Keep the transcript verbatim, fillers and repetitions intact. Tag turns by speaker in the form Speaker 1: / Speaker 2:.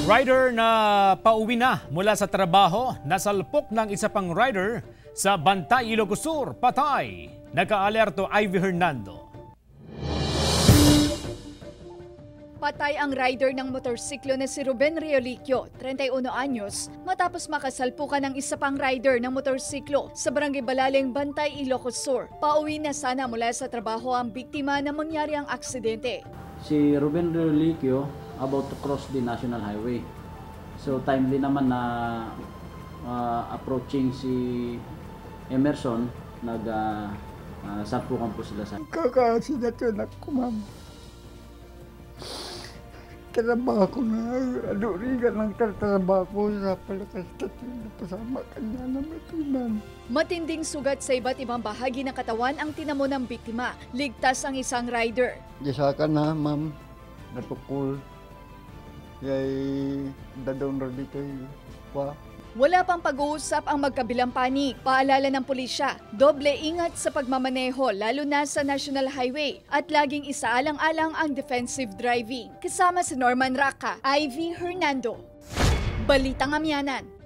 Speaker 1: Rider na pauwi na mula sa trabaho, nasalpok ng isa pang rider sa Bantay, Ilocos Sur, patay. Naka-alerto Ivy Hernando.
Speaker 2: Patay ang rider ng motorsiklo na si Ruben Reolicio, thirty-one anyos, matapos makasalpukan ng isa pang rider ng motorsiklo sa Barangay Balaling, Bantay, Ilocos Sur. Pauwi na sana mula sa trabaho ang biktima na mangyari ang aksidente.
Speaker 3: Si Ruben Reolicio about to cross the national highway. So timely naman na uh, approaching si Emerson, nag uh, uh, salpukan po sila sa
Speaker 4: Kakasinatun ako, ma'am. Trabaho ko na, ano rin lang trabaho ko sa palakastat na pasama kanya na matunan.
Speaker 2: Matinding sugat sa iba't ibang bahagi ng katawan ang tinamo ng biktima. Ligtas ang isang rider.
Speaker 4: Diyasa ka na, ma'am. Natukol. Yay, dadong rali kayo. Pa.
Speaker 2: Wala pang pag-uusap ang magkabilang panig. Paalala ng pulisya, doble ingat sa pagmamaneho lalo na sa National Highway at laging isaalang-alang ang defensive driving. Kasama si Norman Raca, Ivy Hernando. Balitang Amyanan.